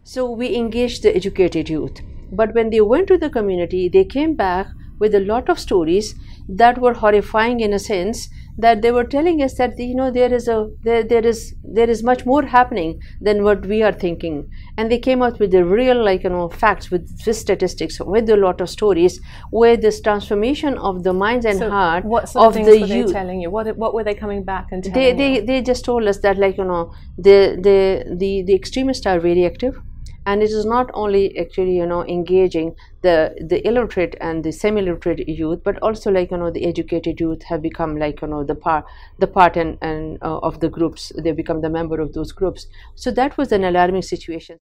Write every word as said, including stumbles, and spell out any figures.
So we engaged the educated youth. But when they went to the community, they came back with a lot of stories that were horrifying, in a sense that they were telling us that, you know, there is a there, there is there is much more happening than what we are thinking. And they came out with the real, like, you know, facts, with, with statistics, with a lot of stories, where this transformation of the minds and so heart what sort of of the things were youth. they telling you? What what were they coming back and telling they they you? they just told us that, like, you know, the the the the extremists are very active. And it is not only actually, you know, engaging the the illiterate and the semi-literate youth, but also, like, you know, the educated youth have become, like, you know, the part the part and and uh, of the groups. They become the member of those groups. So that was an alarming situation.